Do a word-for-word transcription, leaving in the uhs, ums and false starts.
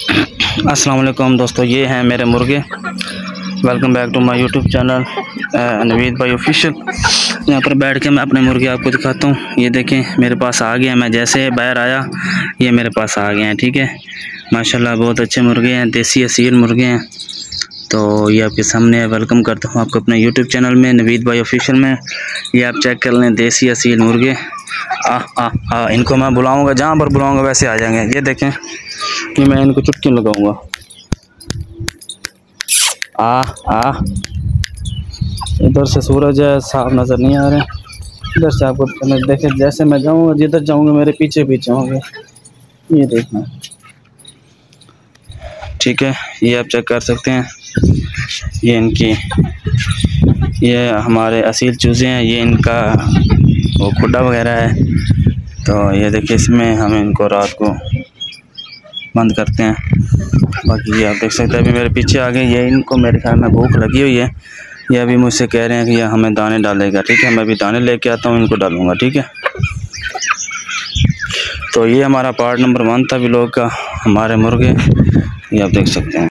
अस्सलाम वालेकुम दोस्तों, ये हैं मेरे मुर्गे। Welcome back to my YouTube channel Naveed भाई ऑफिशियल। यहाँ पर बैठ के मैं अपने मुर्गे आपको दिखाता हूँ। ये देखें मेरे पास आ गए हैं, मैं जैसे बाहर आया ये मेरे पास आ गए हैं। ठीक है, माशाल्लाह बहुत अच्छे मुर्गे हैं, देसी असील मुर्गे हैं। तो ये आपके सामने वेलकम करता हूँ आपको अपने यूट्यूब चैनल में नवीद भाई ऑफिशियल में। ये आप चेक कर लें, देसी असील मुर्गे। आ आ आ इनको मैं बुलाऊँगा, जहाँ पर बुलाऊँगा वैसे आ जाएंगे। ये देखें कि मैं इनको चुटकी लगाऊंगा। आ आ इधर से सूरज है, साफ नज़र नहीं आ रहे। इधर से आपको देखें, जैसे मैं जाऊंगा जिधर जाऊंगा मेरे पीछे पीछे होंगे। ये देखना, ठीक है, ये आप चेक कर सकते हैं। ये इनकी ये हमारे असील चूज़े हैं, ये इनका वो खुड्डा वगैरह है। तो ये देखिए, इसमें हम इनको रात को बंद करते हैं। बाकी ये आप देख सकते हैं अभी मेरे पीछे आ गए। ये इनको मेरे ख्याल में भूख लगी हुई है, ये अभी मुझसे कह रहे हैं कि ये हमें दाने डालेगा। ठीक है, मैं अभी दाने लेके आता हूँ, इनको डालूंगा। ठीक है, तो ये हमारा पार्ट नंबर वन था व्लॉग का, हमारे मुर्गे। ये आप देख सकते हैं।